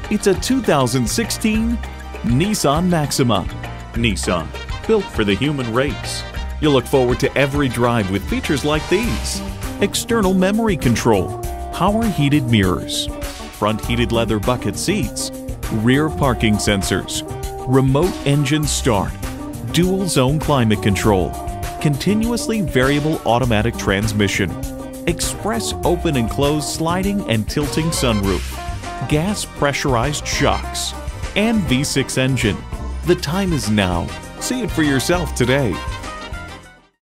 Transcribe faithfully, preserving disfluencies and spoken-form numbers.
It's a two thousand sixteen Nissan Maxima. Nissan, built for the human race. You'll look forward to every drive with features like these: external memory control, power heated mirrors, front heated leather bucket seats, rear parking sensors, remote engine start, dual zone climate control, continuously variable automatic transmission, express open and close sliding and tilting sunroof, gas pressurized shocks, and V six engine. The time is now. See it for yourself today.